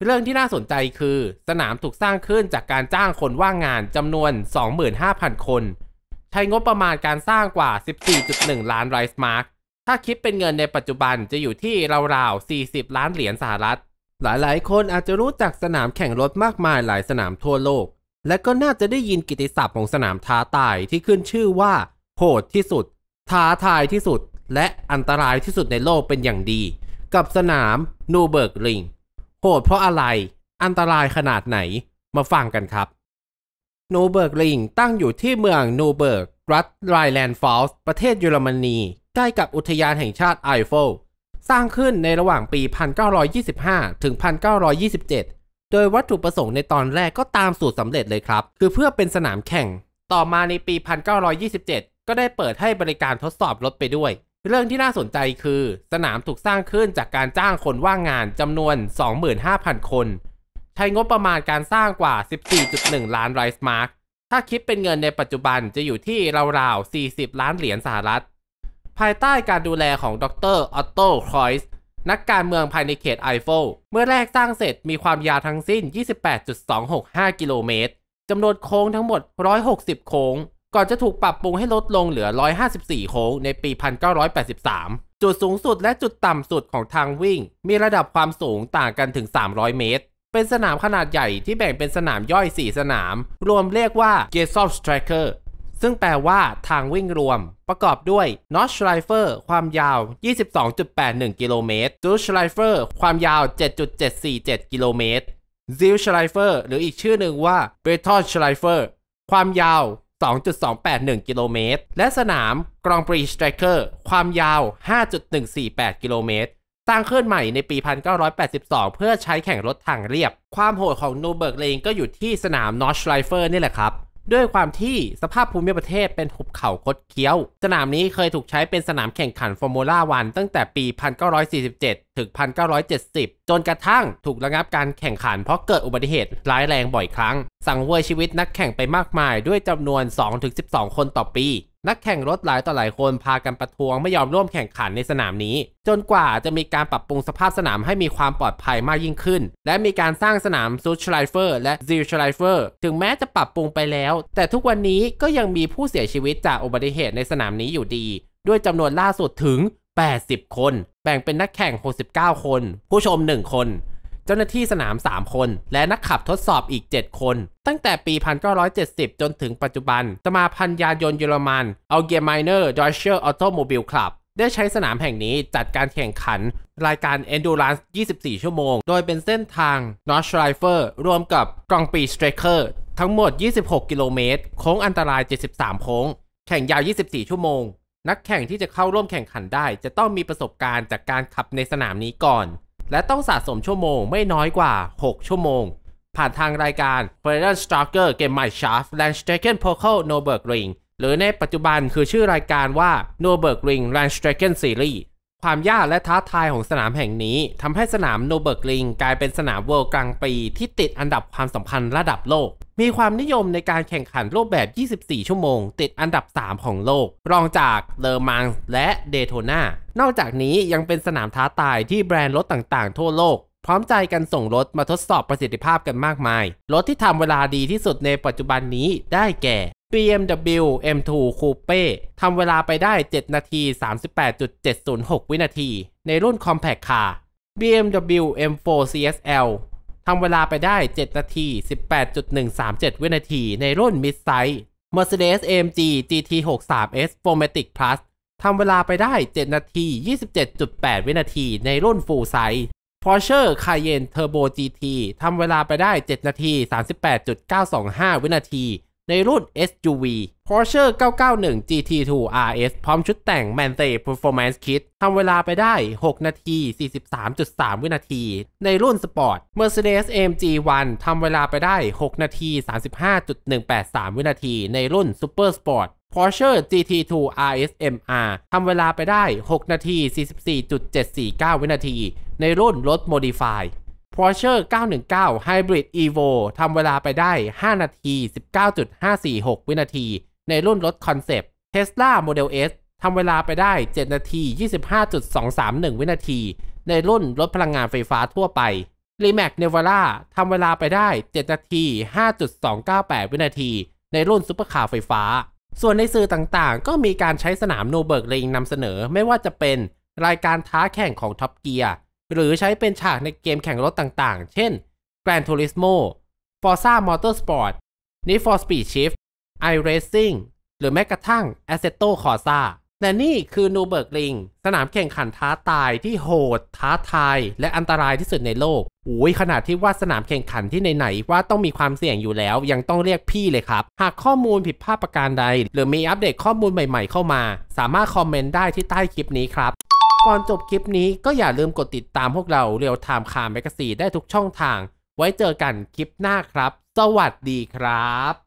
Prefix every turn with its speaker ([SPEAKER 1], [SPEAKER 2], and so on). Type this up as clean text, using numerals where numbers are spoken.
[SPEAKER 1] เรื่องที่น่าสนใจคือสนามถูกสร้างขึ้นจากการจ้างคนว่างงานจำนวน 25,000 คนใช้งบประมาณการสร้างกว่า 14.1 ล้านไรซ์มาร์กถ้าคิดเป็นเงินในปัจจุบันจะอยู่ที่ราวๆ 40 ล้านเหรียญสหรัฐหลายๆคนอาจจะรู้จักสนามแข่งรถมากมายหลายสนามทั่วโลกและก็น่าจะได้ยินกิตติศัพท์ของสนามท้าทายที่ขึ้นชื่อว่าโหดที่สุดท้าทายที่สุดและอันตรายที่สุดในโลกเป็นอย่างดีกับสนามนูเบิร์กริงโหดเพราะอะไรอันตรายขนาดไหนมาฟังกันครับนูเบิร์กริงตั้งอยู่ที่เมืองนูเบิร์กรัฐไรน์แลนด์ฟอลส์ประเทศเยอรมนีใกล้กับอุทยานแห่งชาติไอเฟลสร้างขึ้นในระหว่างปี 1925 ถึง 1927 โดยวัตถุประสงค์ในตอนแรกก็ตามสูตรสำเร็จเลยครับคือเพื่อเป็นสนามแข่งต่อมาในปี 1927 ก็ได้เปิดให้บริการทดสอบรถไปด้วยเรื่องที่น่าสนใจคือสนามถูกสร้างขึ้นจากการจ้างคนว่างงานจำนวน 25,000 คนใช้งบประมาณการสร้างกว่า 14.1 ล้านไรซ์มาร์กถ้าคิดเป็นเงินในปัจจุบันจะอยู่ที่ราวๆ 40 ล้านเหรียญสหรัฐภายใต้การดูแลของดร.ออตโต ครอยส์นักการเมืองภายในเขตไอเฟลเมื่อแรกสร้างเสร็จมีความยาวทั้งสิ้น 28.265 กิโลเมตรจำนวนโค้งทั้งหมด 160 โค้งก่อนจะถูกปรับปรุงให้ลดลงเหลือ 154 โค้งในปี 1983 จุดสูงสุดและจุดต่ำสุดของทางวิ่งมีระดับความสูงต่างกันถึง 300 เมตรเป็นสนามขนาดใหญ่ที่แบ่งเป็นสนามย่อย 4 สนามรวมเรียกว่า g e s o l s t r a c k e r ซึ่งแปลว่าทางวิ่งรวมประกอบด้วย Nordschleife ความยาว 22.81 กิโลเมตร Südschleife ความยาว 7.747 กิโลเมตร Zielschleife หรืออีกชื่อหนึ่งว่า Betonschleife ความยาว 2.281 กิโลเมตรและสนาม Grand Prix Strecke ความยาว 5.148 กิโลเมตรสร้างขึ้นใหม่ในปี 1982 เพื่อใช้แข่งรถทางเรียบความโหดของนูเบิร์กริงก็อยู่ที่สนาม Nordschleife นี่แหละครับด้วยความที่สภาพภูมิประเทศเป็นหุบเขาคดเคี้ยวสนามนี้เคยถูกใช้เป็นสนามแข่งขันฟอร์มูล่าวันตั้งแต่ปี 1947 ถึง 1970 จนกระทั่งถูกระงับการแข่งขันเพราะเกิดอุบัติเหตุร้ายแรงบ่อยครั้งสังเวยชีวิตนักแข่งไปมากมายด้วยจำนวน 2-12 คนต่อปีนักแข่งรถหลายต่อหลายคนพากันประท้วงไม่ยอมร่วมแข่งขันในสนามนี้จนกว่าจะมีการปรับปรุงสภาพสนามให้มีความปลอดภัยมากยิ่งขึ้นและมีการสร้างสนาม Südschleife และ Zielschleife ถึงแม้จะปรับปรุงไปแล้วแต่ทุกวันนี้ก็ยังมีผู้เสียชีวิตจากอุบัติเหตุในสนามนี้อยู่ดีด้วยจำนวนล่าสุดถึง 80 คนแบ่งเป็นนักแข่ง 69 คนผู้ชม 1 คนเจ้าหน้าที่สนาม 3 คนและนักขับทดสอบอีก 7 คนตั้งแต่ปี 1970 จนถึงปัจจุบันสมาพันธ์ยานยนต์เยอรมัน Allgemeine Deutsche Automobil Club ได้ใช้สนามแห่งนี้จัดการแข่งขันรายการ Endurance 24 ชั่วโมงโดยเป็นเส้นทาง Nordschleife รวมกับ Grand Prix Strecke ทั้งหมด 26 กิโลเมตรโค้งอันตราย 73 โค้งแข่งยาว 24 ชั่วโมงนักแข่งที่จะเข้าร่วมแข่งขันได้จะต้องมีประสบการณ์จากการขับในสนามนี้ก่อนและต้องสะสมชั่วโมงไม่น้อยกว่า 6 ชั่วโมงผ่านทางรายการ Veranstalter Gemeinschaft Rennstrecken Pokal Nürburgring หรือในปัจจุบันคือชื่อรายการว่า Nürburgring Rennstrecken Series ความยากและท้าทายของสนามแห่งนี้ทำให้สนาม Nürburgring กลายเป็นสนาม World Grand Prix ที่ติดอันดับความสำคัญระดับโลกมีความนิยมในการแข่งขันรูปแบบ 24 ชั่วโมงติดอันดับ 3 ของโลกรองจากเลอมังส์และเดโทนานอกจากนี้ยังเป็นสนามท้าทายที่แบรนด์รถต่างๆทั่วโลกพร้อมใจกันส่งรถมาทดสอบประสิทธิภาพกันมากมายรถที่ทำเวลาดีที่สุดในปัจจุบันนี้ได้แก่ BMW M2 Coupe ทำเวลาไปได้ 7 นาที 38.706 วินาทีในรุ่น Compact Car BMW M4 CSLทำเวลาไปได้ 7 นาที 18.137 วินาทีในรุ่น Mid Size Mercedes-AMG GT63S 4MATIC Plus ทำเวลาไปได้ 7 นาที 27.8 วินาทีในรุ่น Full Size Porsche Cayenne Turbo GT ทำเวลาไปได้ 7 นาที 38.925 วินาทีในรุ่น SUV Porsche 991 GT2 RS พร้อมชุดแต่ง Manthey Performance Kit ทำเวลาไปได้ 6 นาที 43.3 วินาทีในรุ่น Sport Mercedes-AMG 1 ทำเวลาไปได้ 6 นาที 35.183 วินาทีในรุ่น Super Sport Porsche GT2 RS MR ทำเวลาไปได้ 6 นาที 44.749 วินาทีในรุ่นรถ Modify Porsche 919 Hybrid Evo ทำเวลาไปได้ 5 นาที 19.546 วินาทีในรุ่นรถ Concept Tesla Model S ทำเวลาไปได้ 7 นาที 25.231 วินาทีในรุ่นรถพลังงานไฟฟ้าทั่วไปรีแมกเนวาร่าทำเวลาไปได้7นาที 5.298 วินาทีในรุ่นซุปเปอร์คาร์ไฟฟ้าส่วนในสื่อต่างๆก็มีการใช้สนามนูเบิร์กริงนำเสนอไม่ว่าจะเป็นรายการท้าแข่งของท็อปเกียร์หรือใช้เป็นฉากในเกมแข่งรถต่างๆเช่น Gran Turismo Forza Motorsport Need for Speed Shift iRacing หรือแม้กระทั่ง Assetto Corsa แต่นี่คือนูเบิร์กริงสนามแข่งขันท้าตายที่โหดท้าทายและอันตรายที่สุดในโลกขนาดที่ว่าสนามแข่งขันที่ไหนๆว่าต้องมีความเสี่ยงอยู่แล้วยังต้องเรียกพี่เลยครับหากข้อมูลผิดพลาดประการใดหรือมีอัปเดตข้อมูลใหม่ๆเข้ามาสามารถคอมเมนต์ได้ที่ใต้คลิปนี้ครับก่อนจบคลิปนี้ก็อย่าลืมกดติดตามพวกเราReal Time Car Magazineได้ทุกช่องทางไว้เจอกันคลิปหน้าครับสวัสดีครับ